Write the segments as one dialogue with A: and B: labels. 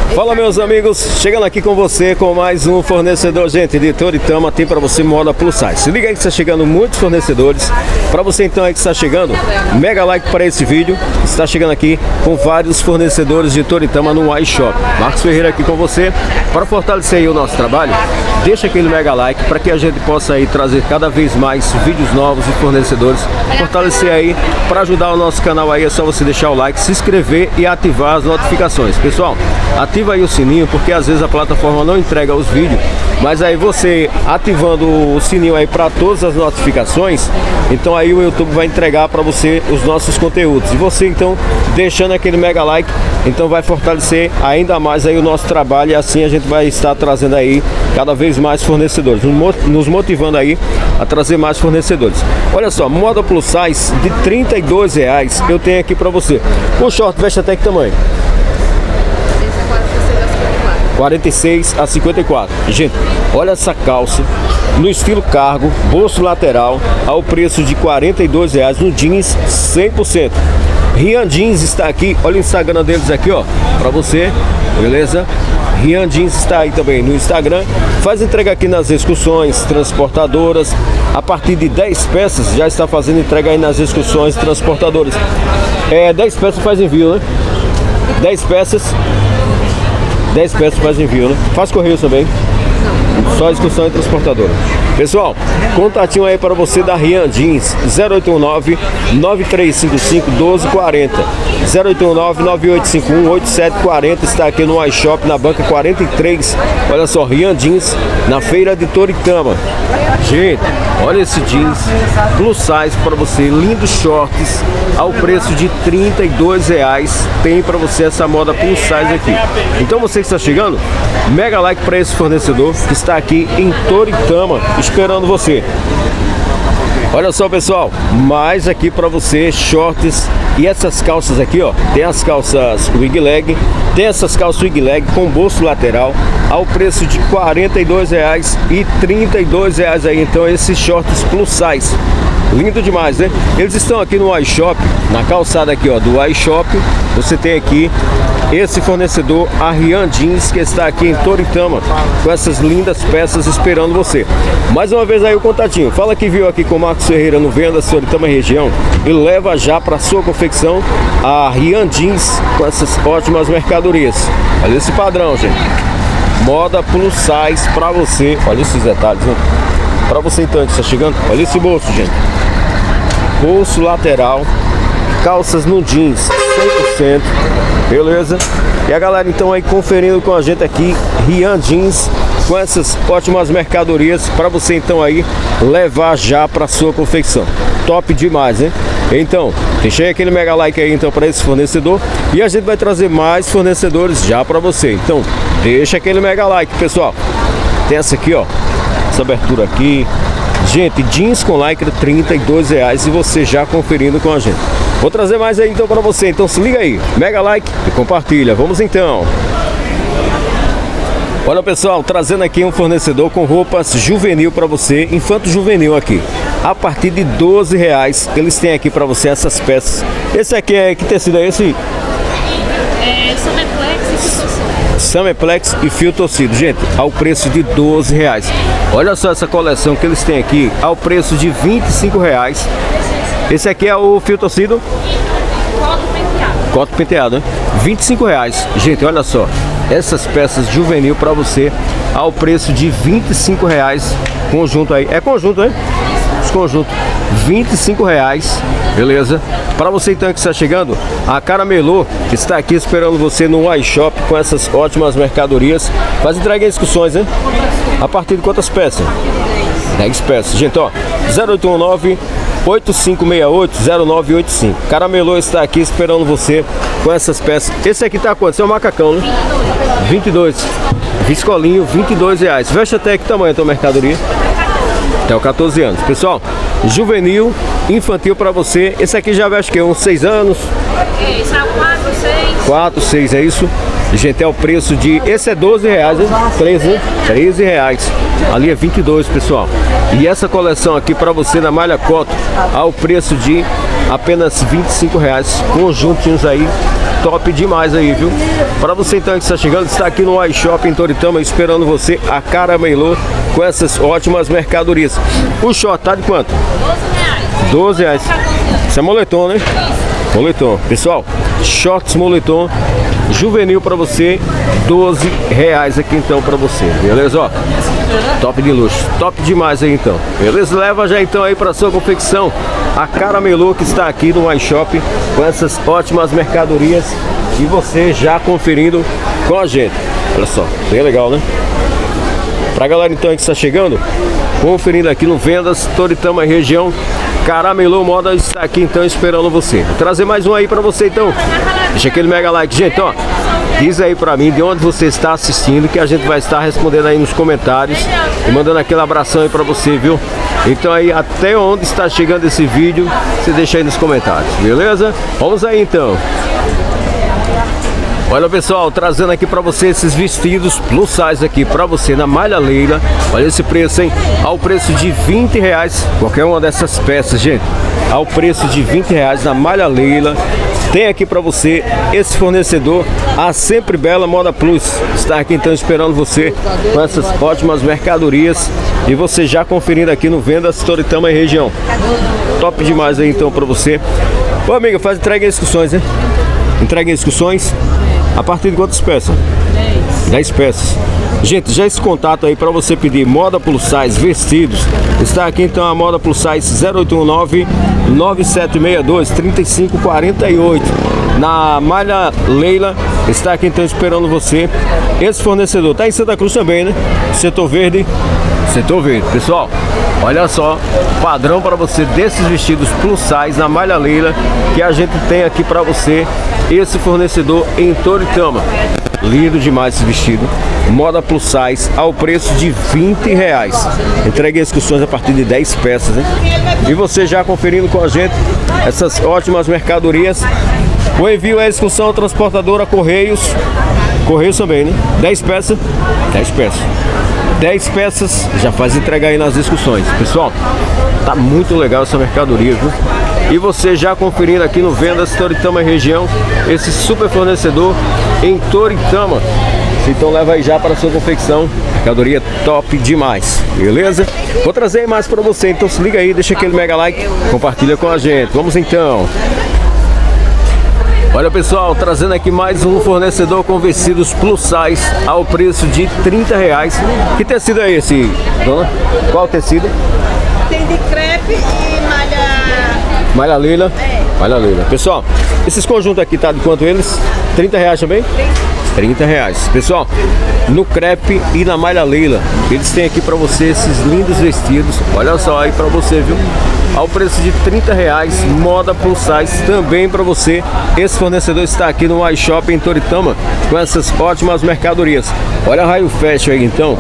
A: Fala, meus amigos, chegando aqui com você com mais um fornecedor, gente, de Toritama. Tem para você moda plus size. Se liga aí que está chegando muitos fornecedores. Para você então aí que está chegando, mega like para esse vídeo. Está chegando aqui com vários fornecedores de Toritama no iShop. Marcos Ferreira aqui com você para fortalecer aí o nosso trabalho. Deixa aquele mega like para que a gente possa aí trazer cada vez mais vídeos novos e fornecedores. Fortalecer aí, para ajudar o nosso canal aí é só você deixar o like, se inscrever e ativar as notificações. Pessoal, ativa aí o sininho, porque às vezes a plataforma não entrega os vídeos, mas aí você ativando o sininho aí para todas as notificações, então aí o YouTube vai entregar para você os nossos conteúdos. E você então deixando aquele mega like, então vai fortalecer ainda mais aí o nosso trabalho, e assim a gente vai estar trazendo aí cada vez mais fornecedores, nos motivando aí a trazer mais fornecedores. Olha só, moda plus size de R$32 eu tenho aqui para você. O short veste até que tamanho? 46 a 54. Gente, olha essa calça no estilo cargo, bolso lateral, ao preço de R$42 no jeans 100%. Rian Jeans está aqui, olha o Instagram deles aqui, ó, pra você, beleza? Rian Jeans está aí também no Instagram. Faz entrega aqui nas excursões, transportadoras. A partir de 10 peças já está fazendo entrega aí nas excursões, transportadoras. 10 peças faz envio, né? 10 peças faz envio, né? Faz correio também. Só excursão e transportadora. Pessoal, contatinho aí para você da Rian Jeans, 0819-9355-1240, 0819-9851-8740. Está aqui no iShop, na banca 43. Olha só, Rian Jeans, na feira de Toritama. Gente, olha esse jeans plus size para você, lindos shorts ao preço de R$32. Tem para você essa moda plus size aqui. Então você que está chegando, mega like para esse fornecedor que está aqui em Toritama esperando você. Olha só, pessoal, mais aqui para você shorts e essas calças aqui, ó. Tem as calças wig leg, tem essas calças wig leg com bolso lateral ao preço de R$42 e R$32 aí. Então esses shorts plus size, lindo demais, né? Eles estão aqui no iShop, na calçada aqui, ó, do iShop. Você tem aqui esse fornecedor, a Rian Jeans, que está aqui em Toritama com essas lindas peças esperando você. Mais uma vez aí o contatinho. Fala que viu aqui com o Marcos Ferreira no Vendas Toritama região e leva já para sua confecção a Rian Jeans com essas ótimas mercadorias. Olha esse padrão, gente. Moda plus size para você. Olha esses detalhes, né? Para você então que está chegando, olha esse bolso, gente. Bolso lateral, calças no jeans 100%, beleza? E a galera então aí conferindo com a gente aqui Rian Jeans com essas ótimas mercadorias para você então aí levar já para sua confecção. Top demais, hein? Então, deixa aí aquele mega like aí então para esse fornecedor e a gente vai trazer mais fornecedores já para você. Então, deixa aquele mega like, pessoal. Tem essa aqui, ó. Essa abertura aqui, gente, jeans com lycra R$32 e você já conferindo com a gente. Vou trazer mais aí então para você, então se liga aí, mega like e compartilha. Vamos então. Olha, pessoal, trazendo aqui um fornecedor com roupas juvenil para você, infanto juvenil aqui, a partir de R$12 eles têm aqui para você essas peças. Esse aqui é, que tecido é esse? Sameplex e fio torcido, gente, ao preço de R$12. Olha só essa coleção que eles têm aqui ao preço de R$25. Esse aqui é o fio torcido? Coto penteado, né? R$25. Gente, olha só, essas peças juvenil para você ao preço de R$25. Conjunto aí, é conjunto, né? Esse conjunto, R$25, beleza? Para você então que está chegando, a Caramelô está aqui esperando você no iShop com essas ótimas mercadorias. Faz entrega em excursões, né? A partir de quantas peças? 10 peças. Gente, ó, 0819-8568-0985. Caramelô está aqui esperando você com essas peças. Esse aqui tá quanto? Esse é o macacão, né? 22. Viscolinho, R$22. Veste até que tamanho a tua mercadoria? Até os 14 anos. Pessoal, juvenil, infantil para você. Esse aqui já veste que uns 6 anos?
B: Isso é 4, 6.
A: 4, 6, é isso? Gente, é o preço de... Esse é R$12, né? 13 reais. Ali é 22, pessoal. E essa coleção aqui para você na malha Coto, ao preço de apenas R$25. Conjuntinhos aí, top demais aí, viu? Para você então que está chegando, está aqui no iShop em Toritama, esperando você, a Cara Melô, com essas ótimas mercadorias. O short tá de quanto? R$12. Isso é moletom, né? Moletom. Pessoal, shorts moletom juvenil para você, R$12 aqui então para você, beleza? Ó, top de luxo, top demais aí então, beleza? Leva já então aí para sua confecção a Cara Melô, que está aqui no iShop com essas ótimas mercadorias e você já conferindo com a gente. Olha só, bem legal, né? Pra galera então que está chegando, conferindo aqui no Vendas Toritama região, Cara Melô Moda está aqui então esperando você. Vou trazer mais um aí pra você então. Deixa aquele mega like, gente, ó. Diz aí pra mim de onde você está assistindo, que a gente vai estar respondendo aí nos comentários e mandando aquele abração aí pra você, viu? Então aí, até onde está chegando esse vídeo, você deixa aí nos comentários, beleza? Vamos aí então. Olha pessoal, trazendo aqui pra você esses vestidos plus size aqui pra você na malha Leila. Olha esse preço, hein? Ao preço de R$20, qualquer uma dessas peças, gente. Ao preço de R$20 na malha Leila. Tem aqui pra você esse fornecedor, a Sempre Bela Moda Plus. Está aqui então esperando você com essas ótimas mercadorias. E você já conferindo aqui no Vendas Toritama e região. Top demais aí então pra você. Ô amiga, faz entrega em excursões, né? Entrega em excursões. A partir de quantas peças? 10 peças. Gente, já esse contato aí para você pedir moda plus size, vestidos. Está aqui então a moda plus size 0819-9762-3548. Na malha Leila, está aqui então esperando você. Esse fornecedor tá em Santa Cruz também, né? Setor Verde. Setor Verde. Pessoal, olha só, padrão para você desses vestidos plus size na malha Leila, que a gente tem aqui para você. Esse fornecedor em Toritama. Lindo demais esse vestido. Moda plus size ao preço de R$20. Entregue excursões a partir de 10 peças, hein? E você já conferindo com a gente essas ótimas mercadorias. O envio é excursão transportadora Correios. Correios também, né? 10 peças. 10 peças. 10 peças, já faz entrega aí nas discussões. Pessoal, tá muito legal essa mercadoria, viu? E você já conferindo aqui no Vendas Toritama região, esse super fornecedor em Toritama. Então leva aí já para a sua confecção, mercadoria top demais, beleza? Vou trazer mais para você, então se liga aí, deixa aquele mega like, compartilha com a gente. Vamos então. Olha pessoal, trazendo aqui mais um fornecedor com vestidos plus size ao preço de R$30. Que tecido é esse, dona? Qual tecido?
C: Tem de crepe e
A: malha Leila.
C: É.
A: Malha Leila. Pessoal, esses conjuntos aqui tá de quanto eles? R$30 também? R$30. Pessoal, no crepe e na malha Leila, eles têm aqui pra você esses lindos vestidos. Olha só aí pra você, viu? Ao preço de R$30, moda plus size também para você. Esse fornecedor está aqui no iShop em Toritama com essas ótimas mercadorias. Olha a Raio Fashion aí então,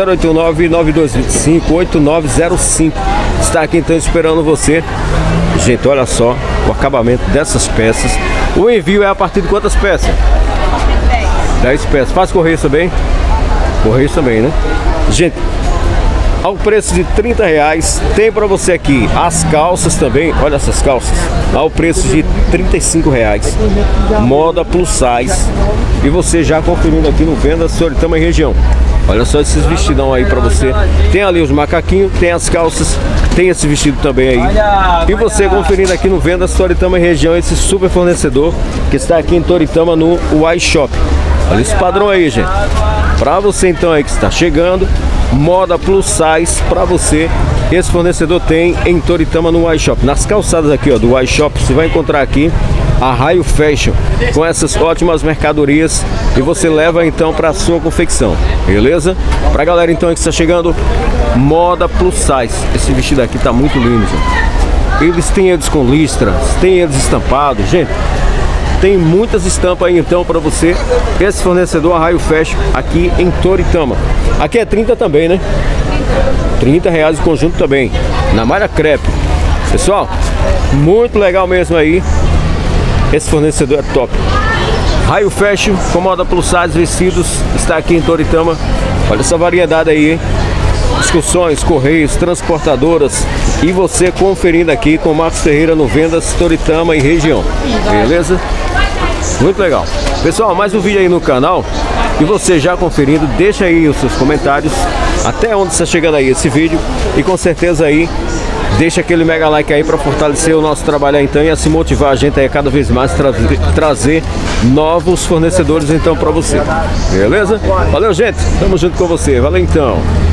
A: 089-9225-8905. Está aqui então esperando você. Gente, olha só o acabamento dessas peças. O envio é a partir de quantas peças? 10 peças. Faz correio também? Correio também, né? Gente, ao preço de R$30, tem para você aqui as calças também. Olha essas calças, ao preço de R$35, moda plus size. E você já conferindo aqui no Vendas Toritama e região. Olha só esses vestidão aí para você. Tem ali os macaquinhos, tem as calças, tem esse vestido também aí. E você conferindo aqui no Vendas Toritama e região, esse super fornecedor que está aqui em Toritama no iShop. Olha esse padrão aí, gente. Para você então aí que está chegando, moda plus size para você. Esse fornecedor tem em Toritama no iShop. Nas calçadas aqui ó, do iShop, você vai encontrar aqui a Raio Fashion com essas ótimas mercadorias e você leva então para sua confecção, beleza? Pra galera então que está chegando, moda plus size. Esse vestido aqui tá muito lindo, gente. Eles têm eles com listras, tem eles estampados, gente. Tem muitas estampas aí então para você. Esse fornecedor a Raio Fashion aqui em Toritama. Aqui é 30 também, né? R$30 o conjunto também. Na malha crepe. Pessoal, muito legal mesmo aí. Esse fornecedor é top. Raio Fashion, com moda plus size, vestidos, está aqui em Toritama. Olha essa variedade aí, hein? excursões, correios, transportadoras e você conferindo aqui com o Marcos Ferreira no Vendas Toritama e região. Beleza? Muito legal. Pessoal, mais um vídeo aí no canal. E você já conferindo, deixa aí os seus comentários até onde está chegando aí esse vídeo. E com certeza aí, deixa aquele mega like aí para fortalecer o nosso trabalho aí, então, e a se motivar a gente aí a cada vez mais trazer novos fornecedores então para você. Beleza? Valeu, gente. Tamo junto com você. Valeu então.